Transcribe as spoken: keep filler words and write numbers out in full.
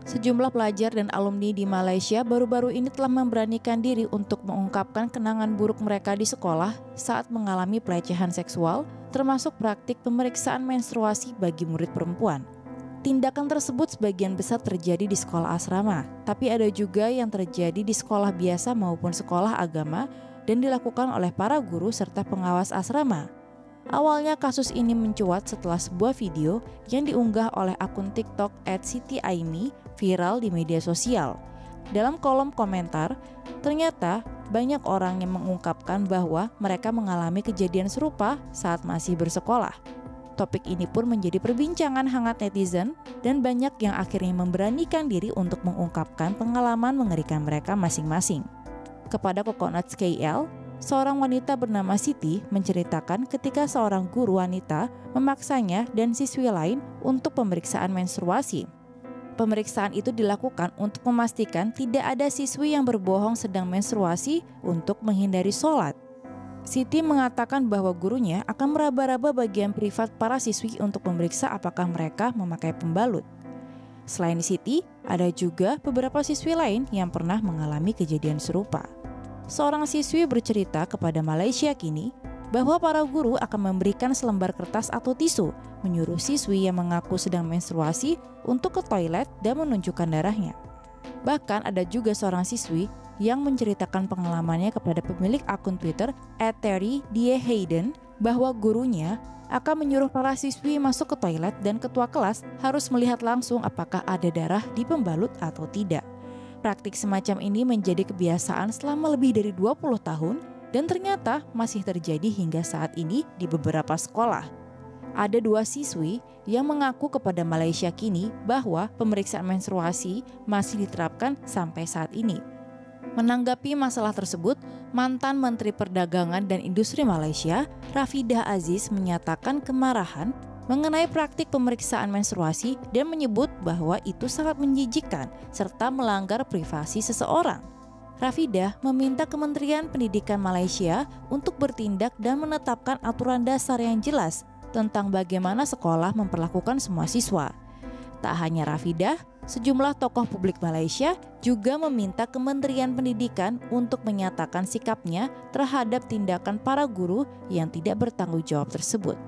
Sejumlah pelajar dan alumni di Malaysia baru-baru ini telah memberanikan diri untuk mengungkapkan kenangan buruk mereka di sekolah saat mengalami pelecehan seksual, termasuk praktik pemeriksaan menstruasi bagi murid perempuan. Tindakan tersebut sebagian besar terjadi di sekolah asrama, tapi ada juga yang terjadi di sekolah biasa maupun sekolah agama dan dilakukan oleh para guru serta pengawas asrama. Awalnya kasus ini mencuat setelah sebuah video yang diunggah oleh akun TikTok at siti aimi viral di media sosial. Dalam kolom komentar, ternyata banyak orang yang mengungkapkan bahwa mereka mengalami kejadian serupa saat masih bersekolah. Topik ini pun menjadi perbincangan hangat netizen dan banyak yang akhirnya memberanikan diri untuk mengungkapkan pengalaman mengerikan mereka masing-masing. Kepada Coconuts K L, seorang wanita bernama Siti menceritakan ketika seorang guru wanita memaksanya dan siswi lain untuk pemeriksaan menstruasi. Pemeriksaan itu dilakukan untuk memastikan tidak ada siswi yang berbohong sedang menstruasi untuk menghindari sholat. Siti mengatakan bahwa gurunya akan meraba-raba bagian privat para siswi untuk memeriksa apakah mereka memakai pembalut. Selain Siti, ada juga beberapa siswi lain yang pernah mengalami kejadian serupa. Seorang siswi bercerita kepada Malaysia Kini bahwa para guru akan memberikan selembar kertas atau tisu, menyuruh siswi yang mengaku sedang menstruasi untuk ke toilet dan menunjukkan darahnya. Bahkan ada juga seorang siswi yang menceritakan pengalamannya kepada pemilik akun Twitter at terry die hayden bahwa gurunya akan menyuruh para siswi masuk ke toilet dan ketua kelas harus melihat langsung apakah ada darah di pembalut atau tidak. Praktik semacam ini menjadi kebiasaan selama lebih dari dua puluh tahun dan ternyata masih terjadi hingga saat ini di beberapa sekolah. Ada dua siswi yang mengaku kepada Malaysia Kini bahwa pemeriksaan menstruasi masih diterapkan sampai saat ini. Menanggapi masalah tersebut, mantan Menteri Perdagangan dan Industri Malaysia, Rafidah Aziz, menyatakan kemarahan mengenai praktik pemeriksaan menstruasi dan menyebut bahwa itu sangat menjijikkan serta melanggar privasi seseorang. Rafidah meminta Kementerian Pendidikan Malaysia untuk bertindak dan menetapkan aturan dasar yang jelas tentang bagaimana sekolah memperlakukan semua siswa. Tak hanya Rafidah, sejumlah tokoh publik Malaysia juga meminta Kementerian Pendidikan untuk menyatakan sikapnya terhadap tindakan para guru yang tidak bertanggung jawab tersebut.